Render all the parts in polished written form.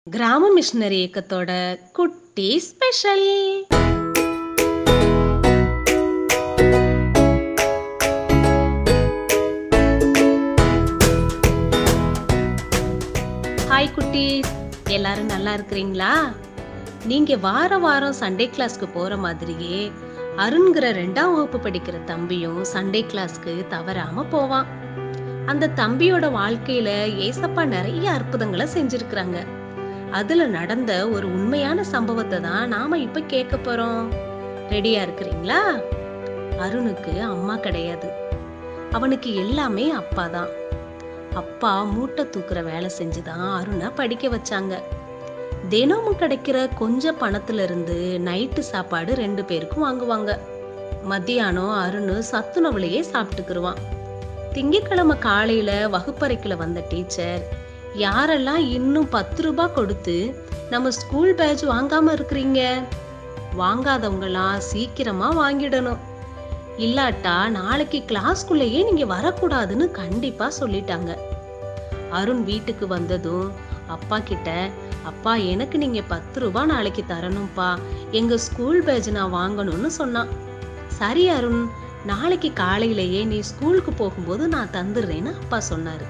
கிராம மிஷனரி இயக்கத்தோட குட்டி special. Hi குட்டீஸ், எல்லாரும் நல்லா இருக்கிறீங்களா? நீங்க வார வாரம் சண்டே கிளாஸ்க்கு போற மாதிரியே அருண்கிற 2ஆம் வகுப்பு படிக்கிற தம்பியும் சண்டே கிளாஸ்க்கு தவறாம போவான். அந்த தம்பியோட வாழ்க்கையில ஏசப்பா நிறைய அற்புதங்களை செஞ்சிருக்கிறாங்க. அதுல நடந்த ஒரு உண்மையான சம்பவத்தை தான் நாம இப்ப கேட்க போறோம். ரெடியா இருக்கிறீங்களா? அருணுக்கு அம்மா கிடையாது. அவனுக்கு எல்லாமே அப்பா தான். அப்பா மூட்டை தூக்குற வேலை செஞ்சுதான் அருணை படிக்க வச்சாங்க. தினமும் கிடைக்கிற கொஞ்சம் பணத்துல இருந்து நைட்டு சாப்பாடு 2 பேருக்கும் வாங்குவாங்க. மத்தியானம் அருண் சத்துணவுலையே சாப்பிட்டுக்குருவான். திங்கட்கிழமை காலையில வகுப்பறைக்குள்ள வந்த டீச்சர், யாரெல்லாம் இன்னும் 10 ரூபாய் கொடுத்து நம்ம ஸ்கூல் பேட்ச் வாங்காம இருக்கிறீங்க, வாங்காதவங்கலாம் சீக்கிரமா வாங்கிடணும், இல்லாட்டா நாளைக்கு கிளாஸ்குள்ளேயே நீங்க வரக்கூடாதுன்னு கண்டிப்பா சொல்லிட்டாங்க. அருண் வீட்டுக்கு வந்ததும் அப்பா கிட்ட, அப்பா எனக்கு நீங்க 10 ரூபாய் நாளைக்கு தரணும்பா, எங்க ஸ்கூல் பேட்ச் நான் வாங்கணும்னு சொன்னான். சரி அருண், நாளைக்கு காலையிலேயே நீ ஸ்கூலுக்கு போகும்போது நான் தந்துடுறேன்னு அப்பா சொன்னாரு.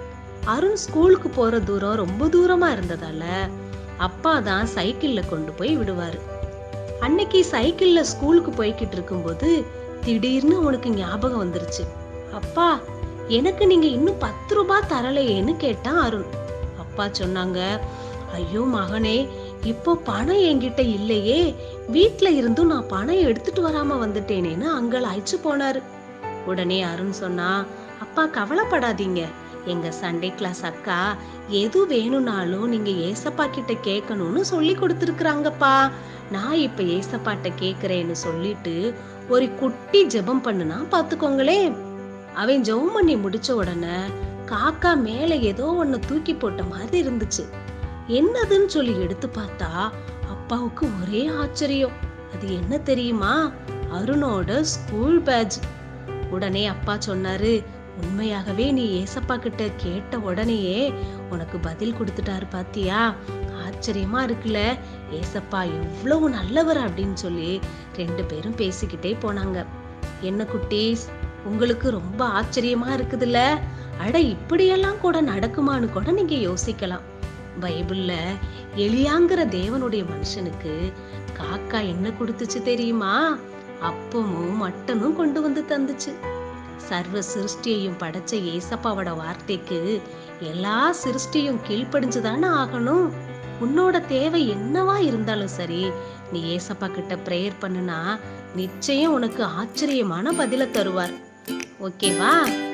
அருண் ஸ்கூலுக்கு போற தூரம் ரொம்ப தூரமா இருந்ததால அப்பா தான் சைக்கிள்ல கொண்டு போய் விடுவாரு. அன்னைக்கு சைக்கிள்ல ஸ்கூலுக்கு போய்கிட்டு இருக்கும்போது திடீர்னு அவனுக்கு ஞாபகம் வந்துருச்சு. அப்பா, எனக்கு நீங்க இன்னும் 10 ரூபாய் தரலையேன்னு கேட்டான் அருண். அப்பா சொன்னாங்க, ஐயோ மகனே, இப்போ பணம் என்கிட்ட இல்லையே, வீட்டுல இருந்தும் நான் பணம் எடுத்துட்டு வராம வந்துட்டேனேன்னு அங்கள் அழைச்சு போனாரு. உடனே அருண் சொன்னா, அப்பா கவலைப்படாதீங்க, எங்க சண்டே கிளாஸ் அக்கா எது வேணும்னாலும் நீங்க ஏசப்பா கிட்ட கேட்கணும்னு சொல்லி கொடுத்துருக்குறாங்கப்பா. நான் இப்ப ஏசப்பாட்ட கேக்குறேன்னு சொல்லிட்டு ஒரு குட்டி ஜெபம் பண்ணுனா பாத்துக்கோங்களே. அவன் ஜெபம் பண்ணி முடிச்ச உடனே காக்கா மேல ஏதோ ஒண்ணு தூக்கி போட்ட மாதிரி இருந்துச்சு. என்னதுன்னு சொல்லி எடுத்து பார்த்தா அப்பாவுக்கு ஒரே ஆச்சரியம். அது என்ன தெரியுமா? அருணோட ஸ்கூல் பேட்ச். உடனே அப்பா சொன்னாரு, உண்மையாகவே நீ ஏசப்பா கிட்ட கேட்ட உடனேயே உனக்கு பதில் கொடுத்துட்டாரு பாத்தியா? ஆச்சரியமா இருக்குல்ல, ஏசப்பா எவ்வளவு நல்லவர் அப்படின்னு சொல்லி 2 பேரும் பேசிக்கிட்டே போனாங்க. என்ன குட்டீஸ், உங்களுக்கு ரொம்ப ஆச்சரியமா இருக்குதுல்ல? அட, இப்படியெல்லாம் கூட நடக்குமான்னு கூட நீங்க யோசிக்கலாம். பைபிள்ல எலியாங்கிற தேவனுடைய மனுஷனுக்கு காக்கா என்ன கொடுத்துச்சு தெரியுமா? அப்பமும் மட்டனும் கொண்டு வந்து தந்துச்சு. சர்வ சிருஷ்டியையும் படைச்ச ஏசப்பாவோட வார்த்தைக்கு எல்லா சிருஷ்டியும் கீழ்ப்படிஞ்சுதானே ஆகணும். உன்னோட தேவை என்னவா இருந்தாலும் சரி, நீ ஏசப்பா கிட்ட பிரேயர் பண்ணுனா நிச்சயம் உனக்கு ஆச்சரியமான பதில தருவார். ஓகேவா?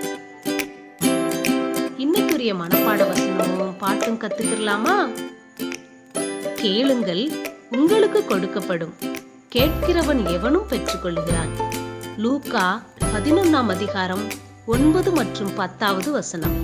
இன்னைக்குரிய மனப்பாட வசனமும் பாட்டும் கத்துக்கலாமா? கேளுங்கள், உங்களுக்கு கொடுக்கப்படும், கேட்கிறவன் எவனும் பெற்றுக்கொள்கிறான். லூக்கா 11ஆம் அதிகாரம் 9 மற்றும் 10வது வசனம்.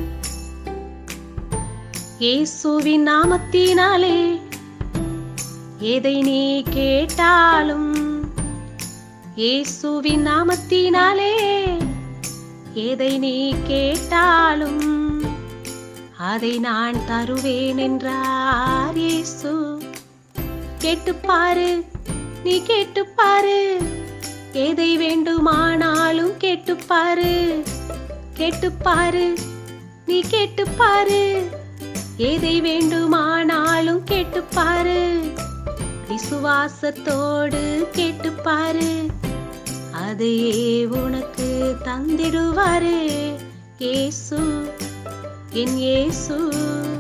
இயேசுவின் நாமத்தினாலே எதை நீ கேட்டாலும், இயேசுவின் நாமத்தினாலே எதை நீ கேட்டாலும் அதை நான் தருவேன் என்றார் இயேசு. கேட்டுப்பாரு, நீ கேட்டுப்பாரு, எதை வேண்டுமானாலும் கேட்டுப்பாரு. கேட்டுப்பாரு, நீ கேட்டுப்பாரு, எதை வேண்டுமானாலும் கேட்டுப்பாரு. விசுவாசத்தோடு கேட்டுப்பாரு, அதையே உனக்கு தந்திடுவாரு. இயேசு, என் இயேசு.